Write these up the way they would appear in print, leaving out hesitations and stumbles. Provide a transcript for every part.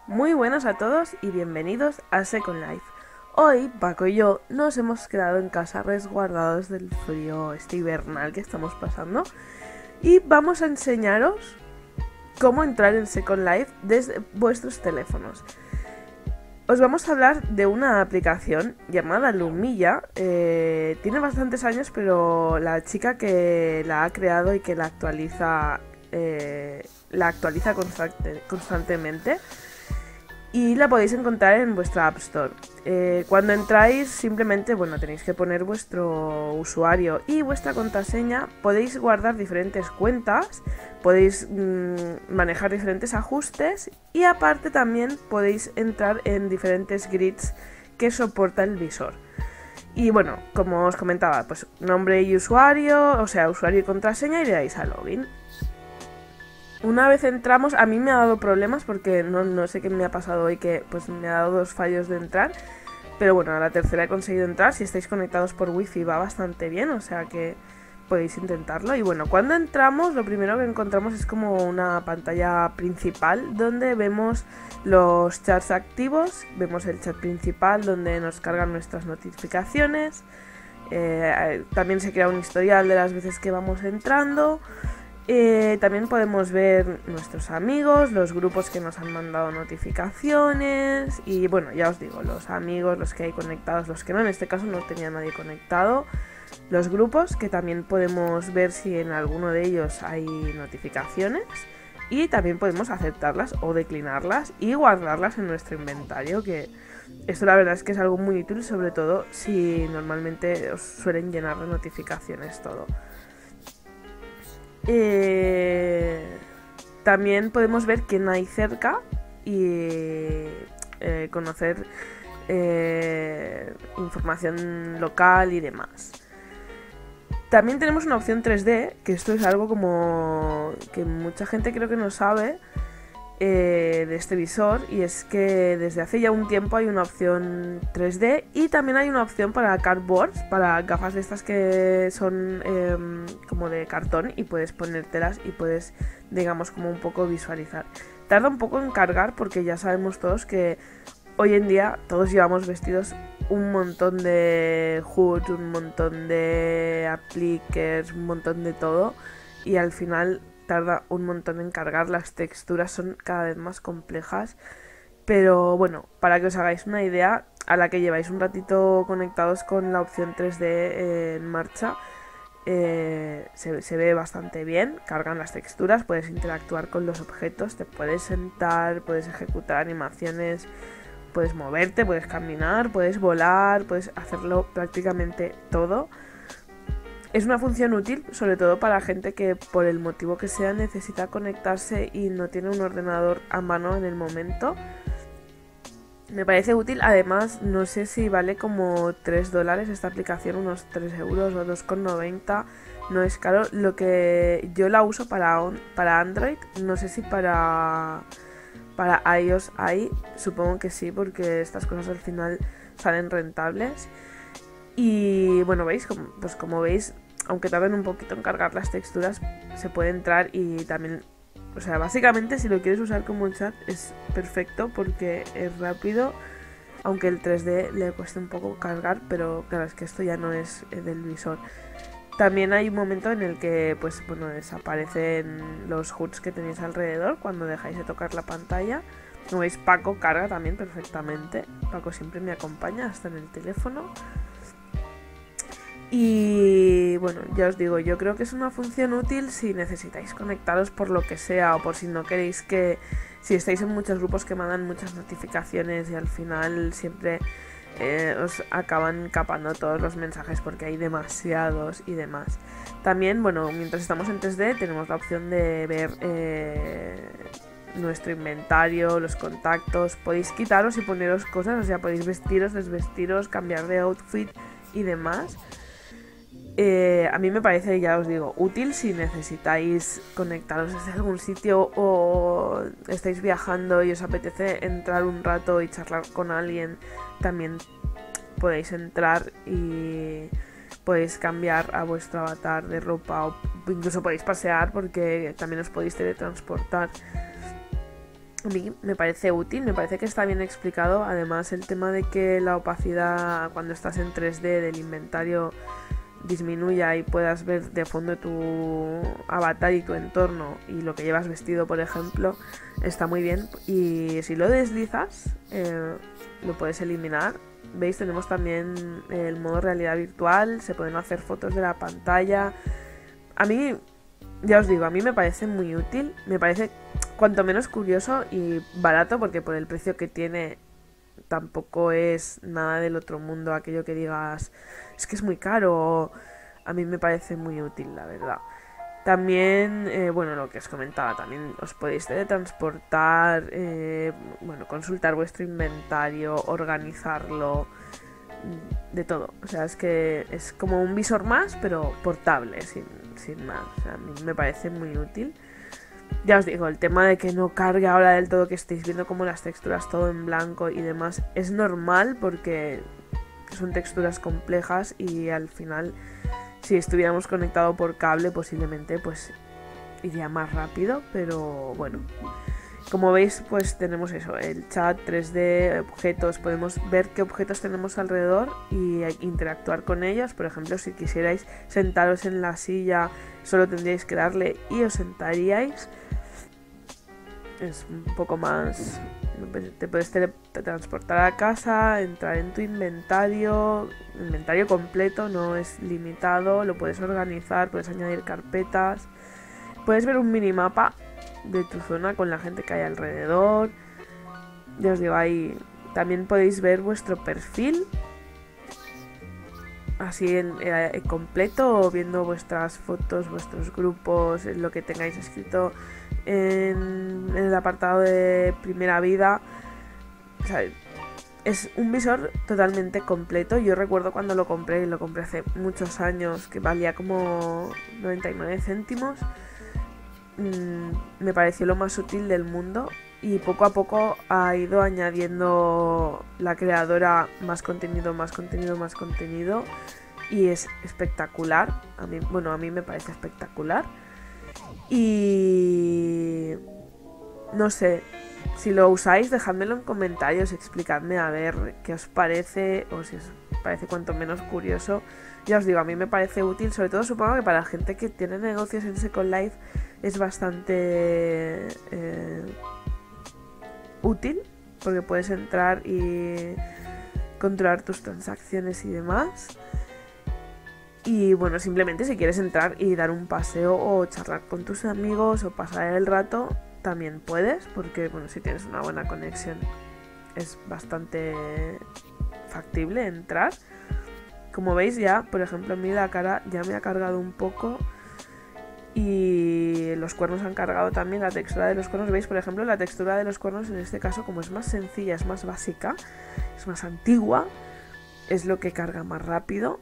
Muy buenas a todos y bienvenidos a Second Life. Hoy Paco y yo nos hemos quedado en casa resguardados del frío invernal que estamos pasando y vamos a enseñaros cómo entrar en Second Life desde vuestros teléfonos. Os vamos a hablar de una aplicación llamada Lumilla. Tiene bastantes años, pero la chica que la ha creado y que la actualiza constantemente. Y la podéis encontrar en vuestra App Store. Cuando entráis, simplemente, tenéis que poner vuestro usuario y vuestra contraseña. Podéis guardar diferentes cuentas, podéis manejar diferentes ajustes y aparte también podéis entrar en diferentes grids que soporta el visor. Y bueno, como os comentaba, pues nombre y usuario, o sea, usuario y contraseña, y le dais a login. Una vez entramos, a mí me ha dado problemas porque no sé qué me ha pasado hoy, que pues me ha dado 2 fallos de entrar. Pero bueno, a la tercera he conseguido entrar. Si estáis conectados por wifi va bastante bien, o sea que podéis intentarlo. Y bueno, cuando entramos lo primero que encontramos es como una pantalla principal donde vemos los chats activos. Vemos el chat principal donde nos cargan nuestras notificaciones. También se crea un historial de las veces que vamos entrando. También podemos ver nuestros amigos, los grupos que nos han mandado notificaciones y bueno, ya os digo, los amigos, los que hay conectados, los que no, en este caso no tenía nadie conectado, los grupos que también podemos ver si en alguno de ellos hay notificaciones y también podemos aceptarlas o declinarlas y guardarlas en nuestro inventario, que esto la verdad es que es algo muy útil, sobre todo si normalmente os suelen llenar de notificaciones todo. También podemos ver quién hay cerca y conocer información local y demás. También tenemos una opción 3D, que esto es algo como que mucha gente creo que no sabe de este visor, y es que desde hace ya un tiempo hay una opción 3D y también hay una opción para cardboards, para gafas de estas que son como de cartón y puedes ponértelas y puedes, digamos, como un poco visualizar. Tarda un poco en cargar porque ya sabemos todos que hoy en día todos llevamos vestidos un montón de hoods, un montón de appliques, un montón de todo, y al final tarda un montón en cargar, las texturas son cada vez más complejas, pero bueno, para que os hagáis una idea, a la que lleváis un ratito conectados con la opción 3D en marcha, se ve bastante bien, cargan las texturas, puedes interactuar con los objetos, te puedes sentar, puedes ejecutar animaciones, puedes moverte, puedes caminar, puedes volar, puedes hacerlo prácticamente todo. Es una función útil, sobre todo para gente que por el motivo que sea necesita conectarse y no tiene un ordenador a mano en el momento. Me parece útil, además no sé si vale como $3 esta aplicación, unos 3 euros o 2,90. No es caro. Lo que yo la uso para Android, no sé si para iOS hay, supongo que sí, porque estas cosas al final salen rentables. Y bueno, veis, como veis, aunque tarden un poquito en cargar las texturas, se puede entrar y también, o sea, básicamente si lo quieres usar como chat es perfecto porque es rápido, aunque el 3D le cueste un poco cargar, pero claro, es que esto ya no es del visor. También hay un momento en el que, desaparecen los HUDs que tenéis alrededor cuando dejáis de tocar la pantalla. Como veis, Paco carga también perfectamente. Paco siempre me acompaña hasta en el teléfono. Y bueno, ya os digo, yo creo que es una función útil si necesitáis conectaros por lo que sea, o por si no queréis que, si estáis en muchos grupos que mandan muchas notificaciones y al final siempre os acaban capando todos los mensajes porque hay demasiados y demás. También, bueno, mientras estamos en 3D tenemos la opción de ver nuestro inventario, los contactos, podéis quitaros y poneros cosas, o sea, podéis vestiros, desvestiros, cambiar de outfit y demás. A mí me parece, ya os digo, útil si necesitáis conectaros desde algún sitio o estáis viajando y os apetece entrar un rato y charlar con alguien. También podéis entrar y podéis cambiar a vuestro avatar de ropa o incluso podéis pasear porque también os podéis teletransportar. A mí me parece útil, me parece que está bien explicado. Además, el tema de que la opacidad cuando estás en 3D del inventario disminuya y puedas ver de fondo tu avatar y tu entorno y lo que llevas vestido, por ejemplo, está muy bien. Y si lo deslizas, lo puedes eliminar. ¿Veis? Tenemos también el modo realidad virtual, se pueden hacer fotos de la pantalla. A mí, ya os digo, a mí me parece muy útil, me parece cuanto menos curioso y barato, porque por el precio que tiene tampoco es nada del otro mundo, aquello que digas, es que es muy caro. A mí me parece muy útil, la verdad. También, bueno, lo que os comentaba, también os podéis teletransportar, bueno, consultar vuestro inventario, organizarlo, de todo. O sea, es que es como un visor más, pero portable, sin más. O sea, a mí me parece muy útil. Ya os digo, el tema de que no cargue ahora del todo, que estéis viendo como las texturas todo en blanco y demás, es normal porque son texturas complejas y al final, si estuviéramos conectado por cable, posiblemente pues iría más rápido, pero bueno. Como veis, pues tenemos eso, el chat 3D, objetos, podemos ver qué objetos tenemos alrededor y interactuar con ellos. Por ejemplo, si quisierais sentaros en la silla, solo tendríais que darle y os sentaríais. Es un poco más... Te puedes teletransportar a casa, entrar en tu inventario completo, no es limitado, lo puedes organizar, puedes añadir carpetas, puedes ver un minimapa de tu zona con la gente que hay alrededor. Ya os digo, ahí también podéis ver vuestro perfil así en completo, viendo vuestras fotos, vuestros grupos, lo que tengáis escrito en el apartado de primera vida. O sea, es un visor totalmente completo. Yo recuerdo cuando lo compré hace muchos años, que valía como 99 céntimos. Me pareció lo más útil del mundo y poco a poco ha ido añadiendo la creadora más contenido y es espectacular. A mí me parece espectacular y no sé, si lo usáis dejádmelo en comentarios, explicadme a ver qué os parece o si os parece cuanto menos curioso. Ya os digo, a mí me parece útil, sobre todo supongo que para la gente que tiene negocios en Second Life es bastante útil, porque puedes entrar y controlar tus transacciones y demás. Y bueno, simplemente si quieres entrar y dar un paseo o charlar con tus amigos o pasar el rato, también puedes, porque bueno, si tienes una buena conexión es bastante factible entrar. Como veis ya, por ejemplo, a mí la cara ya me ha cargado un poco y los cuernos han cargado también, la textura de los cuernos. Veis, por ejemplo, la textura de los cuernos en este caso, como es más sencilla, es más básica, es más antigua, es lo que carga más rápido.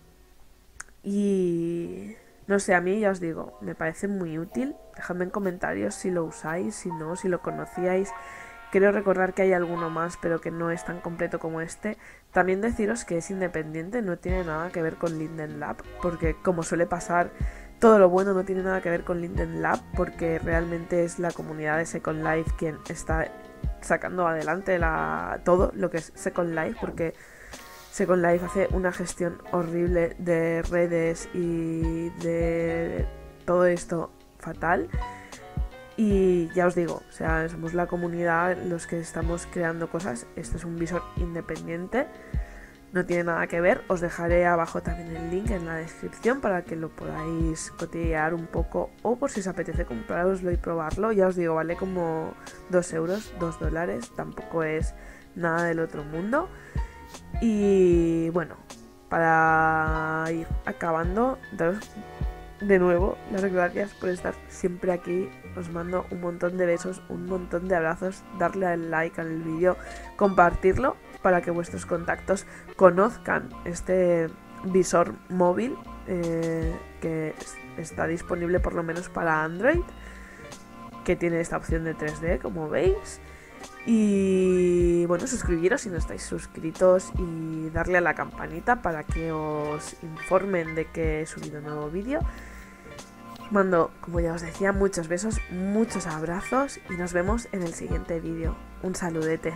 Y no sé, a mí ya os digo, me parece muy útil. Dejadme en comentarios si lo usáis, si no, si lo conocíais. Creo recordar que hay alguno más, pero que no es tan completo como este. También deciros que es independiente, no tiene nada que ver con Linden Lab, porque como suele pasar, todo lo bueno no tiene nada que ver con Linden Lab, porque realmente es la comunidad de Second Life quien está sacando adelante todo lo que es Second Life, porque Second Life hace una gestión horrible de redes y de todo esto fatal. Y ya os digo, o sea, somos la comunidad los que estamos creando cosas. Este es un visor independiente, no tiene nada que ver. Os dejaré abajo también el link en la descripción para que lo podáis cotillear un poco, o por si os apetece compraroslo y probarlo. Ya os digo, vale como 2 euros, $2, tampoco es nada del otro mundo. Y bueno, para ir acabando, daros de nuevo las gracias por estar siempre aquí. Os mando un montón de besos, un montón de abrazos, darle al like al vídeo, compartirlo para que vuestros contactos conozcan este visor móvil que está disponible por lo menos para Android, que tiene esta opción de 3D, como veis. Y bueno, suscribiros si no estáis suscritos y darle a la campanita para que os informen de que he subido un nuevo vídeo. mando, como ya os decía, muchos besos, muchos abrazos y nos vemos en el siguiente vídeo. Un saludete.